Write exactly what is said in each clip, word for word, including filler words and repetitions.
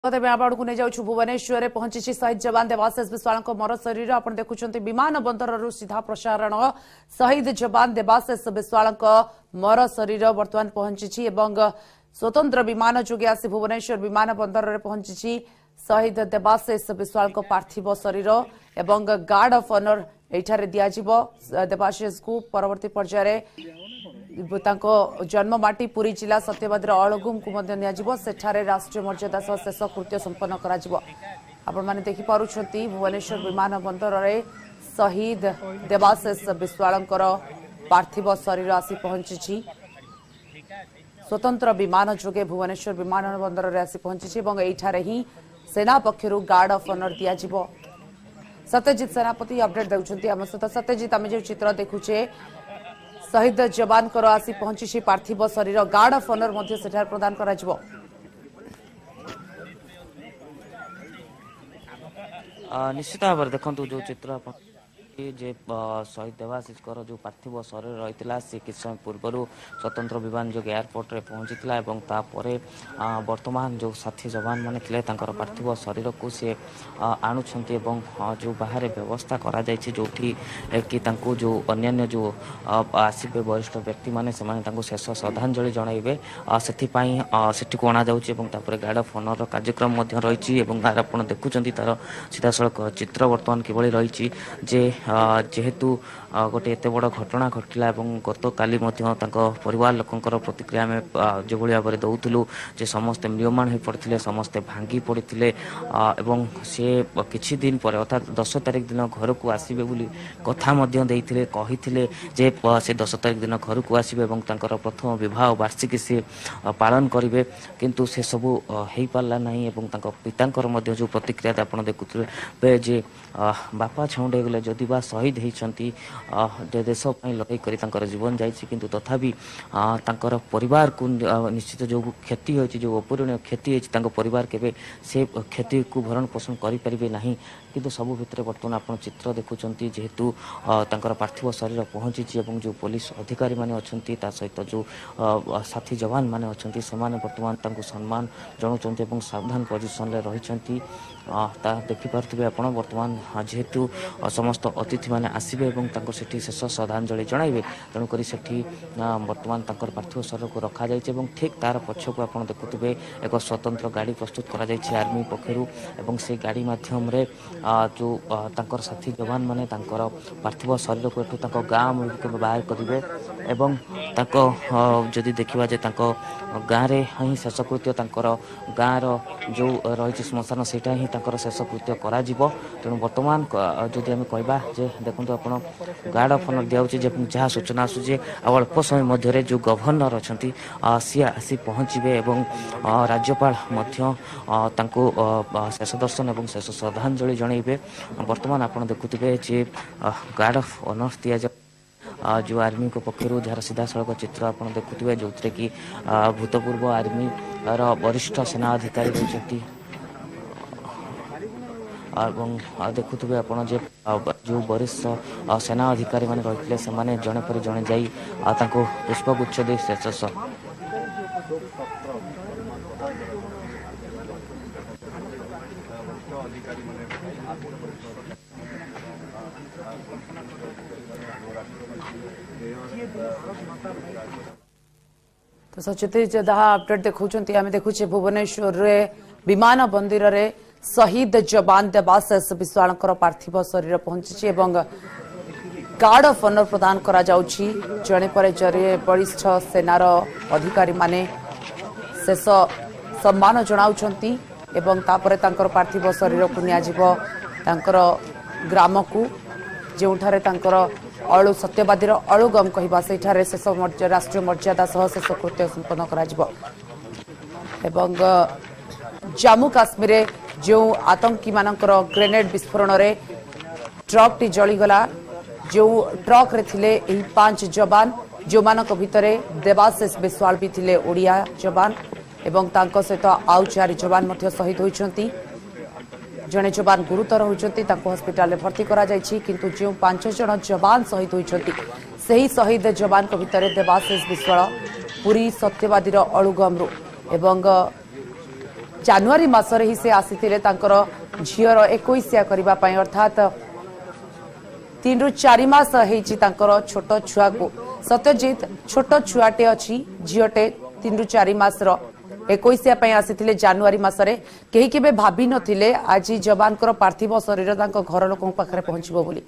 तेज आपको नहीं जाऊँ भुवनेश्वर पहुंची शहीद जवान देवाशीष बिस्वाल मर शरीर आप देखुं विमान बंदर सीधा प्रसारण शहीद जवान देवाशीष बिस्वाल मर शरीर बर्तमान पहुंची स्वतंत्र विमान जोगे आसी भुवनेश्वर विमान बंदर में पहुंची शहीद देवाशीष बिस्वाल पार्थिव शरीर एवं गार्ड ऑफ ऑनर एठारे दियाजिबो देवाशीष को परवर्ती पर्यायर जन्ममाटी पुरी जिला सत्यवादी अलगुम को सेठारे राष्ट्रीय मर्यादा सह शेष कृत्य संपन्न कर देखिपुंट भुवनेश्वर विमान बंदर में शहीद देवाशीष बिस्वाल पार्थिव शरीर आसी पहुंची स्वतंत्र विमान जोगे भुवनेश्वर विमान बंदर में आसी पहुंची एठारे ही सेना पक्षर गार्ड ऑफ ऑनर दियाजिबो। सत्यजित सेनापति अपडेट देउछंती हम सहित सत्यजित आम जो चित्र देखुचे शहीद जवान कर आसी पहुंची पार्थिव शरीर गार्ड ऑफ ऑनर मध्य सेठार प्रदान करा जिवो। निश्चित भाव देखु जो चित्र जे शहीद देवाशीष जो पार्थिव शरीर रही से किछ समय पूर्व स्वतंत्र विमान जो एयरपोर्ट में पहुंची वर्तमान जो साथी जवान मैंने थे पार्थिव शरीर को सी आणुंट जो बाहर व्यवस्था करा जो कि जो अन्य जो आसवे वरिष्ठ व्यक्ति मैंने शेष श्रद्धांजलि जनइबे से अणा जापर गार्ड ऑफ ऑनर कार्यक्रम रही आप देखुं तार सीधा सड़क चित्र बर्तमान किभली रही जे जेहेतु गोटे एत बड़ घटना घटला गत काली परिवार लोकंर प्रतिक्रिया में जो भाव में दौलू जे समस्ते म्रियमाण हो पड़ते समस्ते भांगी पड़ते एवं सी किछि दिन पर अर्थात दस तारिख दिन घर को आसबे बोली कथा कही जे से दस तारिख दिन घर को आसबे प्रथम विवाह वार्षिकी सी पालन करेंगे किंतु से सबू हो पारा नहीं पिता जो प्रतिक्रिया आप देखुए जे बापा छाउंडे गले जदि बा शहीद होती देश लड़ाई कर जीवन जाइए किंतु तथापि परिवार को निश्चित जो क्षति होती जो अपूरणीय क्षति होती परिवार केवे से क्षति को भरण पोषण करें ना किंतु सबू भितर बर्तमान आप चित्र देखुं जेहेतु पार्थिव शरीर पहुंची जो पुलिस अधिकारी माने अच्छी सहित जो साथी जवान माने अच्छी से बर्तमान सम्मान जनाऊँ सावधान पोजिशन रही देखिपे आप बर्तमान जेहेतु समस्त अतिथि माने आसबे से शेष श्रद्धांजलि जनइबे तेणुक बर्तमान पार्थिव शरीर को रखा जाइए ठीक तार पक्ष को आप देखुए एक स्वतंत्र गाड़ी प्रस्तुत कर आर्मी पक्षर से गाड़ी मध्यम जो तांकर साथी जवान माने तांकर पार्थिव शरीर को एठू गाँव में बाहर करेंगे एवं जदि देखा जे गाँव में ही शेषकृत्य गाँव जो रही श्मशान से ही शेषकृत्य कर तेणु बर्तमान जदि आम कह देखो आप गार्ड ऑफ ऑनर दिया जहाँ सूचना आसूचे अल्प समय मध्य जो गवर्नर अच्छा सी आसी पहुँचे और राज्यपाल शेष दर्शन और शेष श्रद्धांजलि जनइबे बर्तमान आप देखुए जे गार्ड ऑफ ऑनर दिया जो आर्मी को पक्षर जार सीधा सड़क चित्र आप देखुए जो थे कि भूतपूर्व आर्मी वरिष्ठ सेना अधिकारी रही देखुए आप जो वरिष्ठ सेना अधिकारी मैंने रही से जड़े पर जड़े जा पुष्पगुच्छ दे शेष तो सचित जहाँ अपडेट देखुं आम देखुचे भुवनेश्वर विमान बंदर में शहीद जवान देवाशीष बिस्वाल पार्थिव शरीर पहुंची गार्ड ऑफ ऑनर प्रदान करा जाउछि जणे पर जरे वरिष्ठ सेनार अधिकारी माने शेष सम्मान जनाउछंती एवं तापरे तांकर पार्थिव शरीर को नियाजिबो तांकर ग्राम को जेउठारे तांकर अलु सत्यवादी अलुगम कहवा से शेष राष्ट्रीय मर्यादा सह शेष कृत्य संपन्न कर जम्मू काश्मीर जो आतंकी मानकर ग्रेनेड विस्फोरण रे ट्रक टी जलीगला जो ट्रक रे थिले एही पांच जवान जो मानक भितरे देवाशीष बिस्वाल भी थिले ओडिया जवान एवं तांको सहित आउ चारि जवान मध्य शहीद होइछंती जने जवान गुरुतर होइछंती तांको हॉस्पिटल में भर्ती करा जायछि किंतु जो पांच जन जवान शहीद होइछंती सही शहीद जवान को भितरे देवाशीष बिस्वाल पुरी सत्यवादी अलुगम एवं ଜାନୁଆରୀ ମାସରେ ହିଁ ସେ ଆସିଥିଲେ ତାଙ୍କର ଝିଅର ଏକୋଇଶିଆ କରିବା ପାଇଁ ଅର୍ଥାତ୍ तीन रु चार मास हेची तांकर छोट छुआ को सत्यजित छोट छुआटे अच्छी झीटे तीन रु चार मास एकोईसिया आसी जानुआरी मसरे कहीं केबे भाभी नथिले आज जवान पार्थिव शरीर घर लोक पाखे पहुंचबो बोली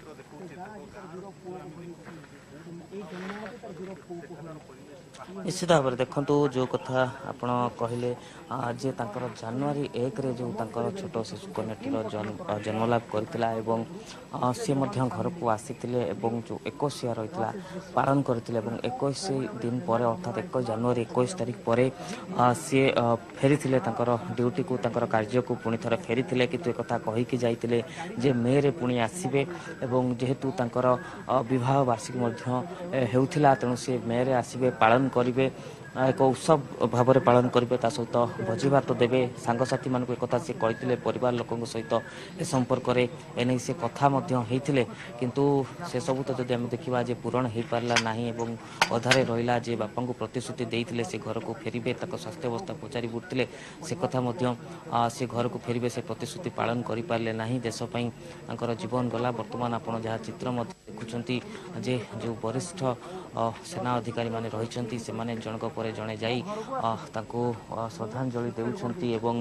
निश्चित भाव में देखु जो कथा आपण कहले जे तांकर जानुआरी एक रे जो तांकर छोट शिशु कन्याटीर जन्मलाभ करथिला एवं सी मध्य घर को आसीथिले एवं जो इक्कीस रही पालन करथिले एवं इक्कीस दिन पर अर्थात एक जानुआरी इक्कीस तारीख पर सी फेरी थिले तांकर ड्यूटी को तांकर कार्य को पुणी थरे फेरी थिले किंतु एक कथा कहि कि जाइतिले जे मे रे पुणी आसीबे एवं जेहेतु तांकर विवाह वार्षिक मध्य हेउथिला तेणु से मे रे आसीबे पालन करिवे एक उत्सव भाव में पालन करेंगे सहित भोजी भात देवे सांगसाथी मान एक कथा सी कहते परिवार लोकों सहित ए संपर्क में एने से कथा होते किंतु से सब तो जब आम देखा जे पूरण हो पारा ना एवं अधारे रहा जे बापा को प्रतिश्रुति देते से घर को फेरबे स्वास्थ्य अवस्था पचारि बुटते से कथा से घर को फेरबे से प्रतिश्रुति पालन करें ना देशपाई जीवन गला बर्तमान आप जहाँ चित्र देखुं जे जो वरिष्ठ सेना अधिकारी माने रही से जनक पर जड़े जा श्रद्धांजलि देउछंती एवं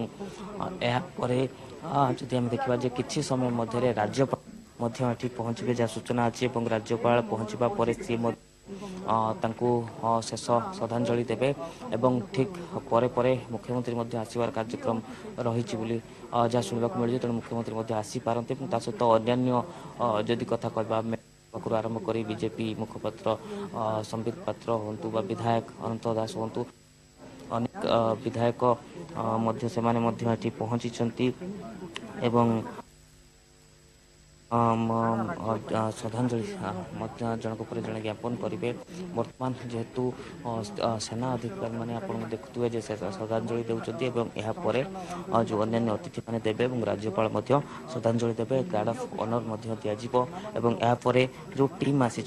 जदि आम देखा कि समय मध्य राज्यपाल पहुंचे जहाँ सूचना अच्छी राज्यपाल पहुंचा पर सी शेष श्रद्धांजलि देवे एवं ठीक परे परे मुख्यमंत्री आसबार कार्यक्रम रही जहाँ शुणा मिले तेणु मुख्यमंत्री आसीपारती सहित अन्य जदि कथा कहवा पाखु आरंभ कर बीजेपी मुखपात्र संबित पात्र हूँ विधायक अनंत दास हूँ अनेक विधायक मध्य से माने मध्य एटी पहुंची एवं श्रद्धांजलि जनक पर जड़े ज्ञापन करेंगे बर्तमान जेहेतु सेना अधिकारी मैंने आप देखुए जे श्रद्धांजलि देपर जो अन्य अतिथि मैंने देवे राज्यपाल श्रद्धांजलि देवे गार्ड ऑफ ऑनर दिज्व यापर जो टीम आसी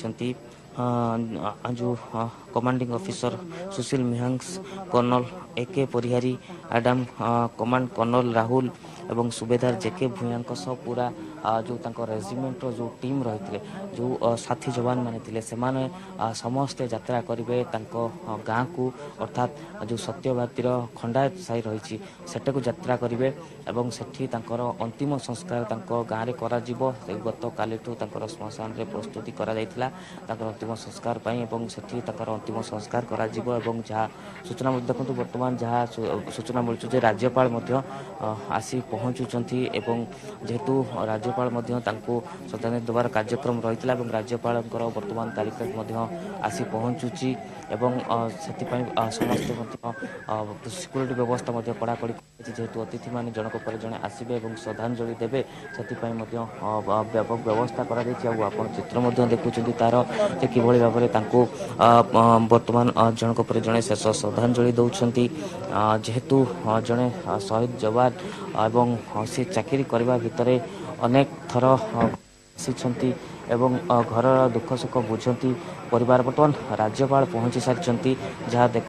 जो commanding officer Sushil Mihans colonel A K Parihari आडम कमांड कर्नल राहुल एवं सुबेदार जेके भूया पूरा जो रेजिमेंट जो टीम रही जो साथी जवान माने थिले से माने समस्ते यात्रा करेंगे गाँ को अर्थात जो सत्यवादी खंडायत साही रही सेटा यात्रा करेंगे एवं सेठी अंतिम संस्कार गाँव में करा गत काली श्मशान रे प्रस्तुति करा अंतिम संस्कार एवं सेठी अंतिम संस्कार करा जहाँ सूचना देखो बर्तमान जहाँ सूचना मिलूँ राज्यपाल आसी पहुँचुंट एवं जेहेतु राज्यपाल श्रद्धांजलि देवार कार्यक्रम रही है राज्यपाल बर्तमान तारीख आसी पहुँचुची एवं समस्त सिक्यूरीटी व्यवस्था कड़ाकड़ी जेहेतु अतिथि मान जनक पर जड़े आसबे और श्रद्धांजलि देवे से व्यापक व्यवस्था कर चित्र देखुं तार कि भाव में बर्तमान जनक पर जड़े शेष श्रद्धांजलि दौरान जेहेतु जड़े शहीद जवान एवं से चाकरी करने भितर अनेक थर आसी एवं घर दुख सुख बुझती परिवार बर्तमान राज्यपाल पहुंची सारी जहाँ